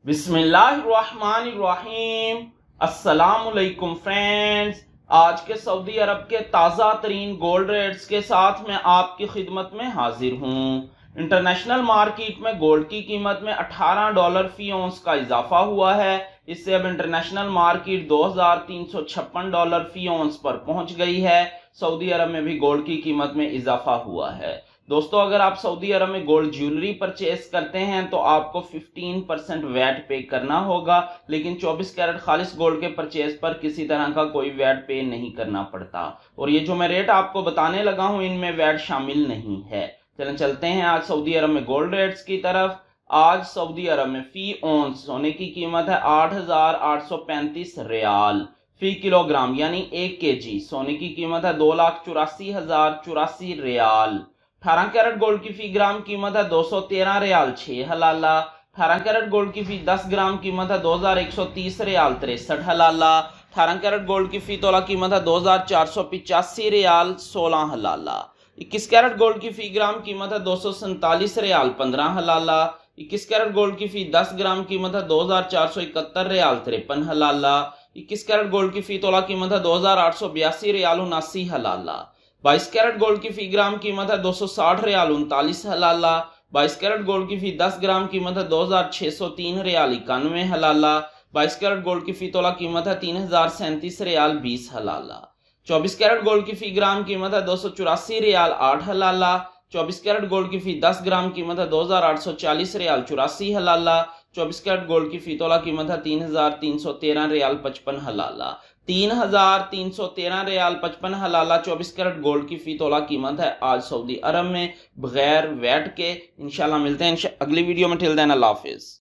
बिस्मिल्लाहिर्रहमानिर्रहीम। अस्सलामुअलैकुम फ्रेंड्स, आज के सऊदी अरब के ताज़ा तरीन गोल्ड रेट्स के साथ मैं आपकी खिदमत में हाजिर हूँ। इंटरनेशनल मार्केट में गोल्ड की कीमत में $18 फी औंस का इजाफा हुआ है। इससे अब इंटरनेशनल मार्केट $2356 फी औंस पर पहुंच गई है। सऊदी अरब में भी गोल्ड की कीमत में इजाफा हुआ है। दोस्तों, अगर आप सऊदी अरब में गोल्ड ज्वेलरी परचेस करते हैं तो आपको 15% वैट पे करना होगा, लेकिन 24 कैरेट खालिस गोल्ड के परचेस पर किसी तरह का कोई वैट पे नहीं करना पड़ता। और ये जो मैं रेट आपको बताने लगा हूं इनमें वैट शामिल नहीं है। चलें चलते हैं आज सऊदी अरब में गोल्ड रेट्स की तरफ। आज सऊदी अरब में फी औंस सोने की कीमत है 8,835 रियाल फी किलोग्राम, यानी 1 kg सोने की कीमत है 2,84,084 रियाल। 18 कैरेट गोल्ड की फी ग्राम कीमत है 213 रियाल 6 हलाला। 18 कैरेट गोल्ड की फी 10 ग्राम कीमत है 2,130 रियाल 63 हलाला। 18 कैरेट गोल्ड की फी तोला कीमत है 2,485 रियाल 16 हलाला। 21 कैरेट गोल्ड की फी ग्राम कीमत है 247 रियाल 15 हलाला। 21 कैरेट गोल्ड की फी 10 ग्राम कीमत है 2,471 रियाल 53 हलाला। 21 कैरेट गोल्ड की फी तोला कीमत है 2,882 रियाल 79 हलाला। 22 कैरेट गोल्ड की फी ग्राम कीमत है 260 रियाल 39 हलाला। 22 कैरेट गोल्ड की फी 10 ग्राम कीमत है 2,603 रियाल 91 हलाला। 22 कैरेट गोल्ड की फी तोला कीमत है 3,037 रियाल 20 हलाला। 24 कैरेट गोल्ड की फी ग्राम कीमत है 284 रियाल 8 हलाला। 24 कैरेट गोल्ड की फी 10 ग्राम कीमत है 2,840 रियाल 84 हलाला। 24 कैरेट गोल्ड की फी तोला कीमत है 3,313 रियाल 55 हलाला। 3,313 रियाल 55 हलाला 24 कैरेट गोल्ड की फी तोला कीमत है आज सऊदी अरब में बगैर वैट के। इंशाल्लाह मिलते हैं अगली वीडियो में। टिल देन अल्लाह हाफिज।